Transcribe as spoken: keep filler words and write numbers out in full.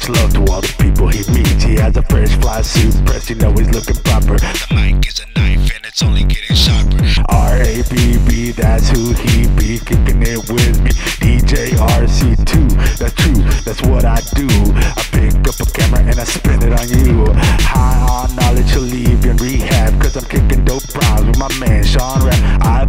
love to all the people he meets. He has a fresh fly suit, pressed, you know he's looking proper. The mic is a knife and it's only getting sharper. R A B B, that's who he be, kicking it with me. D J R C two, that's true, that's what I do. I pick up a camera and I spin it on you. High on knowledge, you'll leave you in rehab, cause I'm kicking dope rhymes with my man Sean Rabb. I